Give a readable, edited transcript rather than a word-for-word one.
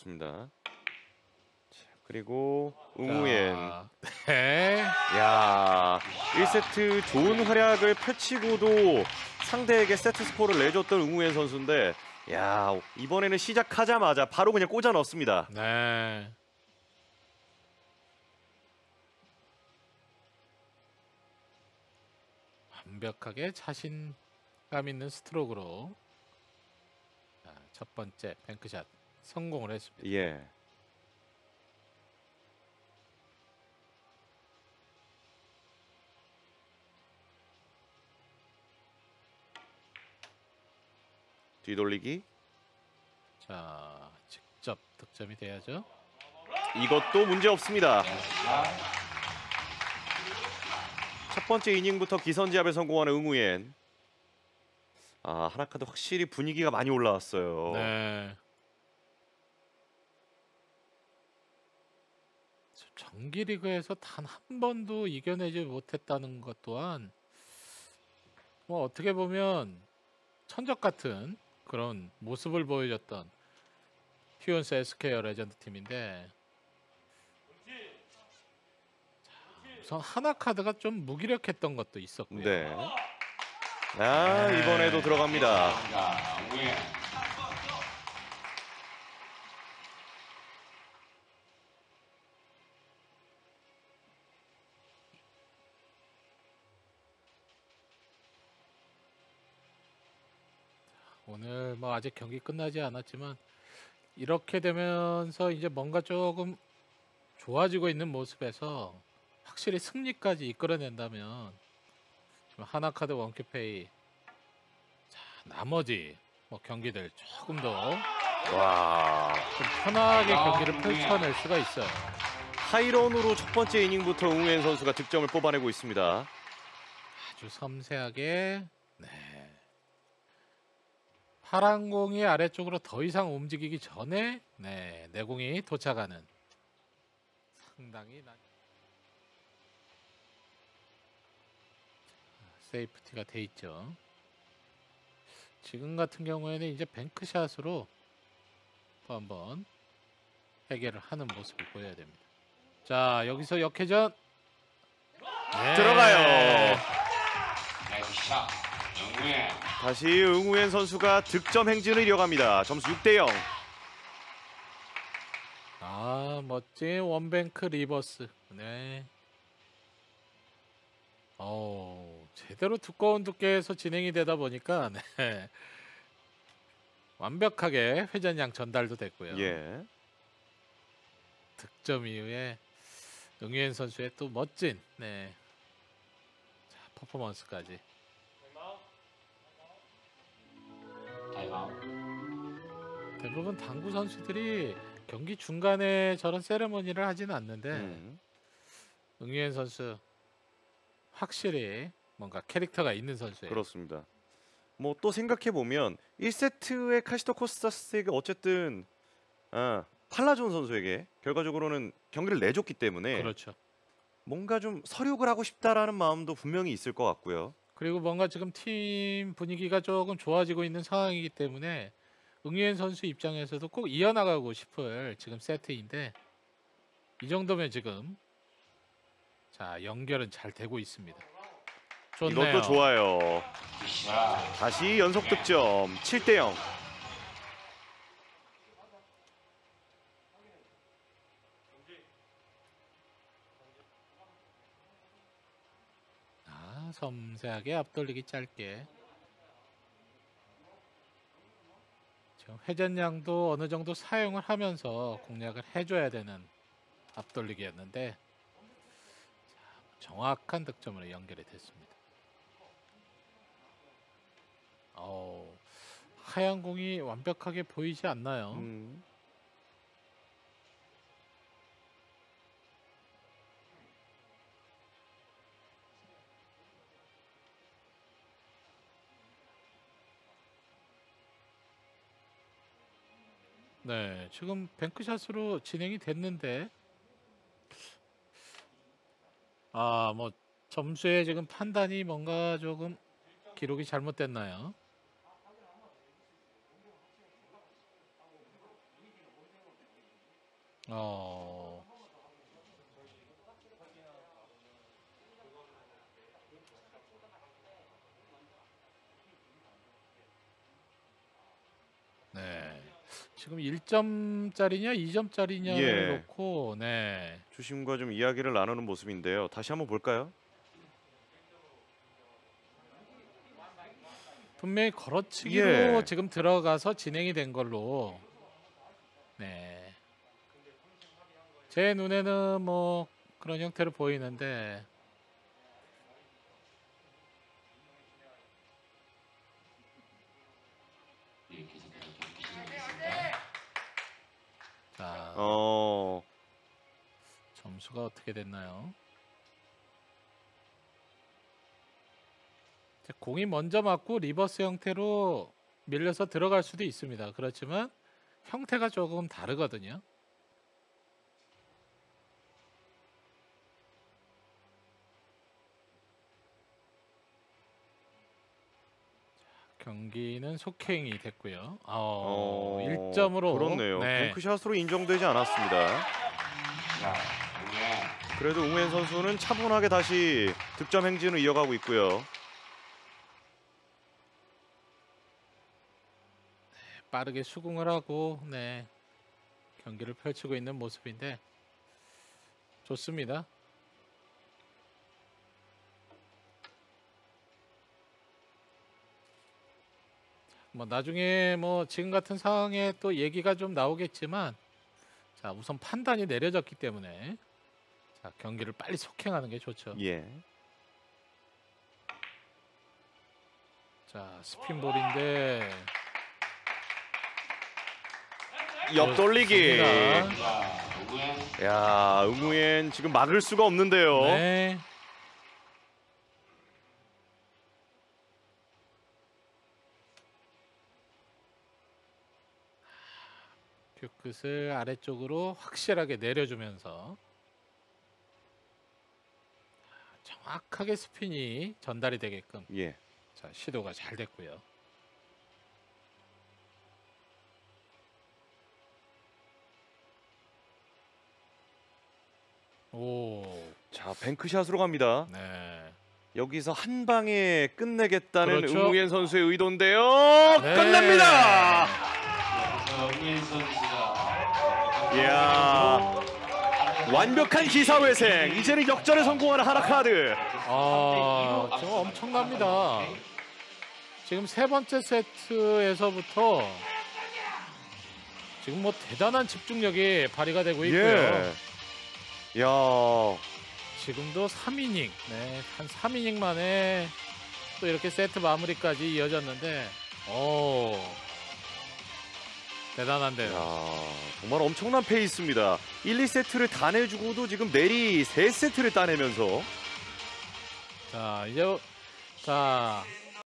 그렇습니다. 자, 그리고 응우엔. 네. 야, 1세트 좋은 활약을 펼치고도 상대에게 세트 스코어를 내줬던 응우엔 선수인데, 야, 이번에는 시작하자마자 바로 그냥 꽂아 넣습니다. 네. 완벽하게 자신감 있는 스트로크로 첫 번째 뱅크샷 성공을 했습니다. 예. 뒤돌리기. 자, 직접 득점이 돼야죠. 이것도 문제 없습니다. 첫 번째 이닝부터 기선제압에 성공하는 응우엔. 아, 하나카드 확실히 분위기가 많이 올라왔어요. 네. 정기리그에서 단 한 번도 이겨내지 못했다는 것 또한 뭐 어떻게 보면 천적 같은 그런 모습을 보여줬던 휴온스 SK어 레전드 팀인데, 우선 하나카드가 좀 무기력했던 것도 있었고요. 네. 아, 이번에도 들어갑니다. 오늘 뭐 아직 경기 끝나지 않았지만 이렇게 되면서 이제 뭔가 조금 좋아지고 있는 모습에서 확실히 승리까지 이끌어낸다면 지금 하나카드 원큐페이, 자, 나머지 뭐 경기들 조금 더 와, 좀 편하게 경기를 펼쳐낼 수가 있어요. 하이런으로 첫 번째 이닝부터 응우엔 선수가 득점을 뽑아내고 있습니다. 아주 섬세하게. 네. 파란 공이 아래쪽으로 더 이상 움직이기 전에 내공이 도착하는 상당히 세이프티가 돼 있죠. 지금 같은 경우에는 이제 뱅크샷으로 또 한번 해결을 하는 모습을 보여야 됩니다. 자, 여기서 역회전. 네. 들어가요. 다시 응우엔 선수가 득점 행진을 이어갑니다. 점수 6대0. 아, 멋진 원뱅크 리버스. 네. 제대로 두꺼운 두께에서 진행이 되다 보니까 네. 완벽하게 회전량 전달도 됐고요. 예. 득점 이후에 응유엔 선수의 또 멋진 자, 퍼포먼스까지. 대부분 당구 선수들이 경기 중간에 저런 세레머니를 하지는 않는데 응유엔 선수 확실히 뭔가 캐릭터가 있는 선수예요. 그렇습니다. 뭐 또 생각해 보면 1세트의 카시토 코스타스에게 어쨌든 팔라존 선수에게 결과적으로는 경기를 내줬기 때문에 그렇죠. 뭔가 좀 서륙을 하고 싶다라는 마음도 분명히 있을 것 같고요. 그리고 뭔가 지금 팀 분위기가 조금 좋아지고 있는 상황이기 때문에 응유엔 선수 입장에서도 꼭 이어나가고 싶을 지금 세트인데, 이 정도면 지금 자, 연결은 잘 되고 있습니다. 좋네요. 이것도 좋아요. 다시 연속 득점 7대0. 섬세하게 앞돌리기 짧게. 지금 회전량도 어느 정도 사용을 하면서 공략을 해줘야 되는 앞돌리기였는데, 자, 정확한 득점으로 연결이 됐습니다. 하얀 공이 완벽하게 보이지 않나요? 네, 지금 뱅크샷으로 진행이 됐는데, 뭐 점수의 지금 판단이 뭔가 조금 기록이 잘못됐나요? 어. 네. 지금 1점짜리냐 2점짜리냐를 예. 놓고 네. 주심과 좀 이야기를 나누는 모습인데요. 다시 한번 볼까요? 분명히 걸어치기로 예. 지금 들어가서 진행이 된 걸로. 네. 제 눈에는 뭐 그런 형태로 보이는데 자, 점수가 어떻게 됐나요? 자, 공이 먼저 맞고 리버스 형태로 밀려서 들어갈 수도 있습니다. 그렇지만 형태가 조금 다르거든요. 경기는 속행이 됐고요. 1점으로 그렇네요. 네. 뱅크샷으로 인정되지 않았습니다. 그래도 웅웬 선수는 차분하게 다시 득점 행진을 이어가고 있고요. 빠르게 수긍을 하고 네. 경기를 펼치고 있는 모습인데 좋습니다. 뭐 나중에 뭐 지금 같은 상황에 또 얘기가 좀 나오겠지만 자, 우선 판단이 내려졌기 때문에 자, 경기를 빨리 속행하는 게 좋죠. 예. 자, 스핀볼인데 옆돌리기. 좋습니다. 야, 응우엔 지금 막을 수가 없는데요. 네. 큐끝을 아래쪽으로 확실하게 내려주면서 정확하게 스핀이 전달이 되게끔 예. 자, 시도가 잘 됐고요. 오, 자, 뱅크샷으로 갑니다. 네. 여기서 한 방에 끝내겠다는 그렇죠. 응우엔 선수의 의도인데요. 네. 끝냅니다. 응우엔 선수가 이야, 완벽한 기사회생. 이제는 역전에 성공하는 하나카드. 지금 엄청납니다. 지금 세 번째 세트에서부터 지금 뭐 대단한 집중력이 발휘가 되고 있고요. 예. 야, 지금도 3이닝, 네, 한 3이닝 만에 또 이렇게 세트 마무리까지 이어졌는데, 대단한데요. 야, 정말 엄청난 페이스입니다. 1, 2세트를 다 내주고도 지금 내리 3세트를 따내면서 자, 이제 자